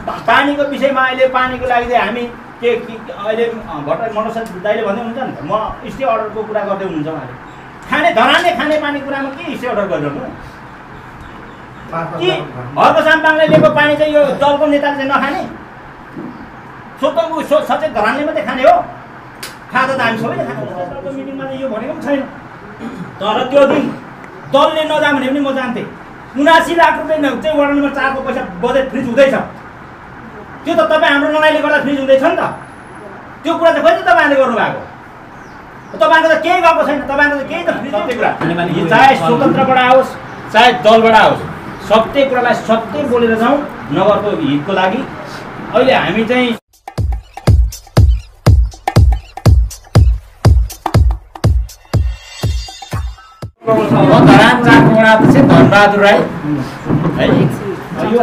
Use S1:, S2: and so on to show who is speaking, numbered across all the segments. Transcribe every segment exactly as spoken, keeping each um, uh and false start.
S1: पानीको विषयमा अहिले पानीको लागि चाहिँ हामी के अहिले भट्टराई मनोज दाइले भन्दै हुन्छ नि म स्टे अर्डरको कुरा गर्दै हुनुहुन्छ उहाँले खाने धरानले खाने पानी कुरामा के स्टे अर्डर गरिरहनु कि हर्क साम्पाङले लिएको पानी चाहिँ यो दलको नेताले चाहिँ नखाने सोध्नु सचेत धरानले मात्रै खाने हो खाँदा त हामी सबैले खाने दलको मिटिङमा चाहिँ यो भनेको पनि छैन तर त्यो दिन दलले नजा भने पनि म जान्थेँ उनासी लाख रुपियाँ चाहिँ वडा नम्बर चारको पैसा बजेट फ्रिज हुँदैछ त्यो त तपाईँ हाम्रो लडाइँले गर्दा फ्रिज हुँदैछ नि त त्यो कुरा चाहिँ खोइ त तपाईँहरूले गर्नुभएको तपाईँको त केही गएको छैन तपाईँको त केही त फ्रिज सत्य कुरा चाहे स्वतन्त्रबाट आओस् चाहे दलबाट आओस् सत्य कुरालाई सत्य बोलेर जाउँ नगरको हितको लागि अहिले हामी चाहिँ धरान चारको वडा अध्यक्ष धनबहादुर राई है यो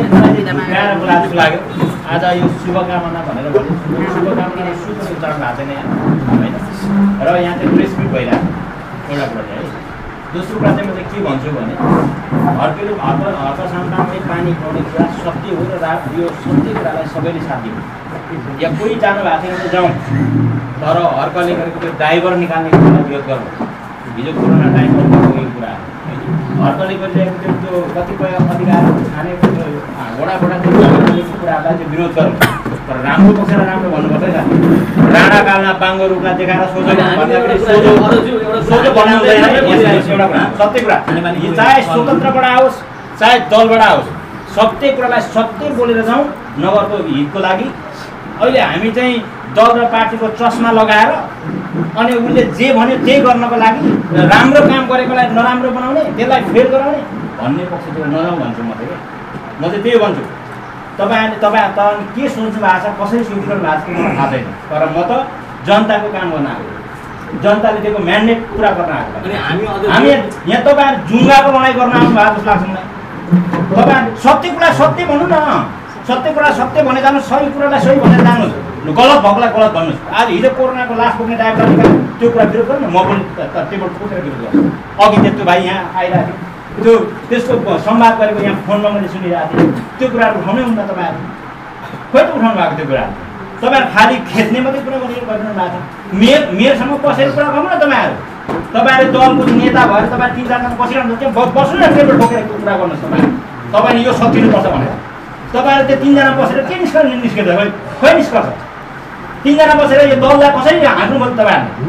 S1: आज लाग्यो आज यो शुभकामना भनेर भन्यो शुभकामना शुभ उच्चारण भएको छैन यहाँ होइन र यहाँ चाहिँ प्रेस मिट भइरहेको एउटा कुरा चाहिँ है दोस्रो कुरा चाहिँ म चाहिँ के भन्छु भने हर्केले हर्क हर्क साम्पाङले पानी पाउने कुरा सत्य हो र यो सत्य कुरालाई सबैले साथ दियो या कोही जानु भएको छैन जाउँ तर हर्कले गरेको त्यो ड्राइभर निकाल्ने कुरालाई विरोध गर्नु हिजो कोरोना टाइममा यो कुरा हर्कले गरिरहेको त्यो कतिपय अधिकार खाने वडाबाट कुराहरूलाई चाहिँ विरोध गर्नु तर राम्रो पक्षलाई राम्रो भन्नुपर्छ है राणाकालमा बाङ्गो रूपलाई देखाएर सोझो भन्दाखेरि सोझो सोझो बनाउँदैन एउटा कुरा सत्य कुरा चाहे स्वतन्त्रबाट आओस् चाहे दलबाट आओस् सत्य कुरालाई सत्य बोलेर जाउँ नगरको हितको लागि अहिले हामी चाहिँ दल र पार्टीको चस्मा लगाएर अनि उसले जे भन्यो त्यही गर्नको लागि राम्रो काम गरेकोलाई नराम्रो बनाउने त्यसलाई फेल गराउने भन्ने पक्षतिर नजाउँ भन्छु म चाहिँ म चाहिँ त्यही भन्छु तपाईँहरूले तपाईँ तपाईँ के सोच्नु भएको छ कसरी सोचिरहनु भएको छ मलाई थाहा छैन तर म त जनताको काम गर्न आएको जनताले दिएको म्यान्डेट पुरा गर्न आएको हामी यहाँ तपाईँहरू जुङ्गाको लडाइँ गर्न आउनु भएको जस्तो लाग्छ मलाई तपाईँहरू सत्य कुरा सत्य भन्नु न सत्य कुरा सत्य भने जानुहोस् सही कुरालाई सही भनेर जानुहोस् गलत भएकोलाई गलत भन्नुहोस् आज हिजो कोरोनाको लास पुग्ने ड्राइभर निकाल्नु त्यो कुरा विरोध गर्नु म पनि टेबल फुटेर विरोध गर्छु अघि त्यस्तो भाइ यहाँ आइरहेको थियो त्यो त्यसको संवाद गरेको यहाँ फोनमा मैले सुनिरहेको थिएँ त्यो कुराहरू उठाउनै हुन्न तपाईँहरू खोइ त उठाउनु भएको त्यो कुराहरू तपाईँहरू खालि खेच्ने मात्रै कुरा गरेर गरिरहनु भएको छ मेयर मेयरसँग बसेर कुरा गर्नु न तपाईँहरू तपाईँहरू दलको नेता भएर तपाईँ तिन चारजना बसिरहनु बस्नु न टेबल ठोकेर कुरा गर्नुहोस् तपाईँहरू तपाईँले यो सकिनुपर्छ भनेर तपाईँहरू त्यो तिनजना बसेर के निष्कर्ष निस्किन्छ खोइ खोइ निष्कर्ष तिनजना बसेर यो दललाई कसरी हाँक्नु भयो तपाईँहरूले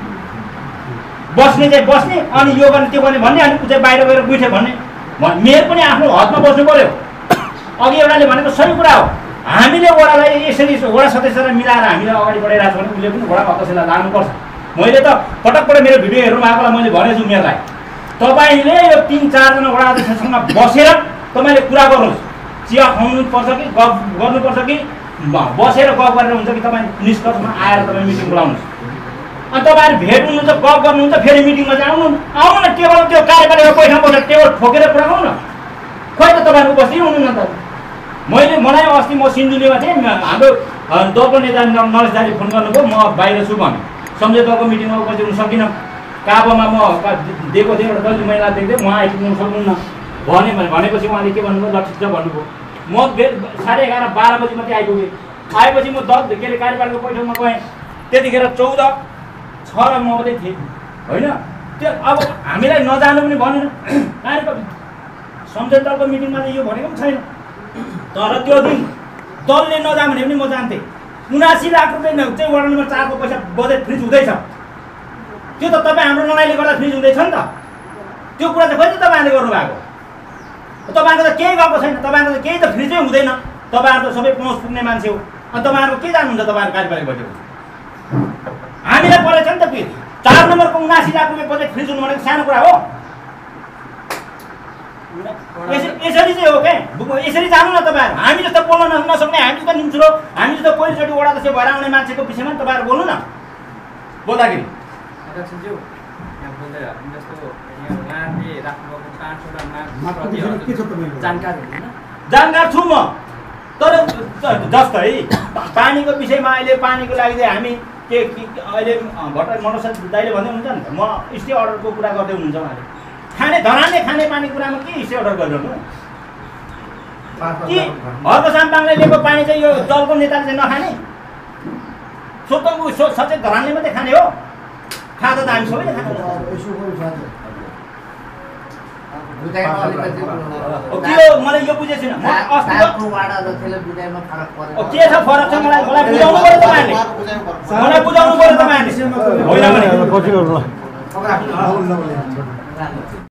S1: बस्ने चाहिँ बस्ने अनि यो गर्ने त्यो गर्ने भन्ने अनि चाहिँ बाहिर गएर गुठे भन्ने मेयर पनि आफ्नो हदमा बस्नु पऱ्यो अघि एउटाले भनेको सही कुरा हो हामीले वडालाई यसरी वडा सदस्यलाई मिलाएर हामीले अगाडि बढाइरहेको छ भने उसले पनि वडा अध्यक्षलाई लानुपर्छ मैले त पटक पटक मेरो भिडियो हेर्नु भएकोलाई मैले भनेछु मेयरलाई तपाईँले यो तिन चारजना वडा अध्यक्षसँग बसेर तपाईँले कुरा गर्नुहोस् चिया खुवाउनुपर्छ कि गफ गर्नुपर्छ कि बसेर गफ गरेर हुन्छ कि तपाईँ निष्कर्षमा आएर तपाईँ मिटिङ बोलाउनुहोस् अनि तपाईँहरू भेट हुनुहुन्छ गफ गर्नुहुन्छ फेरि मिटिङमा चाहिँ आउनु आउनु न टेबल त्यो कार्यपालिका पैसा बसेर टेबल ठोकेर कुरा गर्नु न खोइ त तपाईँहरू उपस्थित हुनुहुन्न त मैले मलाई अस्ति म सिन्धुलीमा थिएँ हाम्रो दलको नेता नरेश दाइले फोन गर्नुभयो म बाहिर छु भने सम्झौताको मिटिङमा उपस्थित हुन सकिनँ काबोमा म दिएको थिएँ एउटा दलित महिला देख्दै म आइपुग्नु सक्नुहुन्न भने भनेपछि उहाँले के भन्नुभयो ल ठिक छ भन्नुभयो म साढे एघार बाह्र बजी मात्रै आइपुगेँ आएपछि म दल के अरे कार्यपालिका बैठकमा गएँ त्यतिखेर चौध छ र म मात्रै थिएँ होइन त्यो अब हामीलाई नजानु पनि भनेन कार्यपालिका सम्झौताको मिटिङमा चाहिँ यो भनेको पनि छैन तर त्यो दिन दलले नजा भने पनि म जान्थेँ उनासी लाख रुपियाँ चाहिँ वडा नम्बर चारको पैसा बजेट फ्रिज हुँदैछ त्यो त तपाईँ हाम्रो लडाइँले गर्दा फ्रिज हुँदैछ नि त त्यो कुरा चाहिँ खोइ त तपाईँहरूले गर्नुभएको तपाईँहरूको त केही गएको छैन तपाईँहरूको त केही त फ्रिजै हुँदैन तपाईँहरू त सबै पहुँच पुग्ने मान्छे हो अनि तपाईँहरूको के जानुहुन्छ तपाईँहरू कार्यपालिका बैठक हामीलाई परेको छ नि त फेरि चार नम्बरको उनासी लाख रुपियाँ बजेट फ्रिज हुनु भनेको सानो कुरा हो यसरी चाहिँ हो क्या यसरी जानु न तपाईँहरू हामी जस्तो बोल्न नसक्ने हामी जस्तो निम्चुरो हामी जस्तो पहिलोचोटि वडा अध्यक्ष भएर आउने मान्छेको विषयमा तपाईँहरू बोल्नु न बोल्दाखेरि
S2: अध्यक्षज्यू यहाँ बोल्दै जस्तो उहाँले राख्नुभएको पाँचवटा जानकार हुँदैन
S1: जानकार छु म तर जस्तै पानीको विषयमा अहिले पानीको लागि चाहिँ हामी के अहिले भट्टराई मनोज दाइले भन्दै हुनुहुन्छ नि त म स्टे अर्डरको कुरा गर्दै हुनुहुन्छ उहाँले खाने धरानले खाने पानी कुरामा के स्टे अर्डर गरिरहनु कि हरको साम्पाङले लिएको पानी चाहिँ यो दलको नेताले चाहिँ नखाने सोतङ सचेत धरानले मात्रै खाने हो खाँदा त हामी सबैले खाने के हो मलाई यो बुझेको छैन के छ फरक छ मलाई मलाई बुझाउनु पर्यो तपाईँहरूले मलाई बुझाउनु पर्यो तपाईँहरूले होइन भने